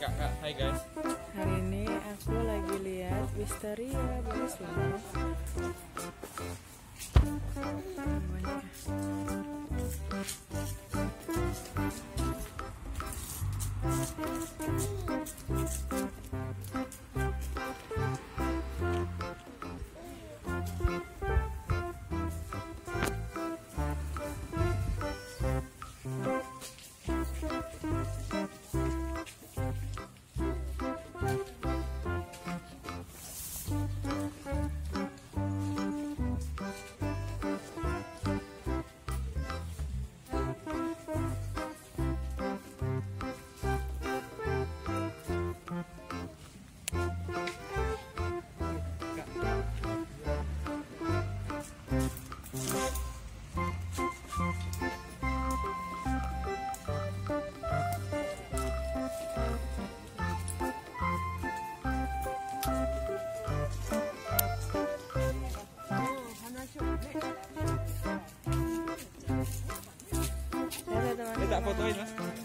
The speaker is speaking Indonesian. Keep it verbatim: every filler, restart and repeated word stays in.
Kakak, hai guys. Hari ini aku lagi lihat wisteria, bagus loh. Namanya. Kita fotoin mas.